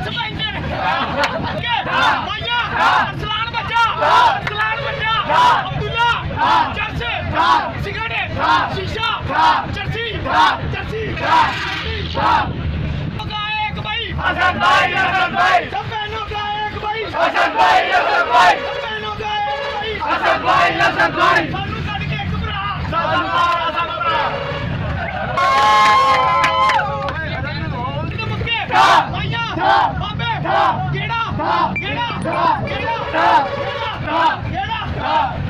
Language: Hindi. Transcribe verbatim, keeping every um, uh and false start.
स्पेंजर माया अरसलान बच्चा अरसलान बच्चा अब्दुल्ला चर्च सिगरेट शीशा चर्ची चर्ची एक भाई हसन भाई हसन भाई सब बहनों का एक भाई हसन भाई हसन भाई सब बहनों का एक भाई हसन भाई हसन भाई सानू कट के एक भरा हसन भाई हसन भरा माया बाबे गेड़ा गेड़ा गेड़ा गेड़ा गेड़ा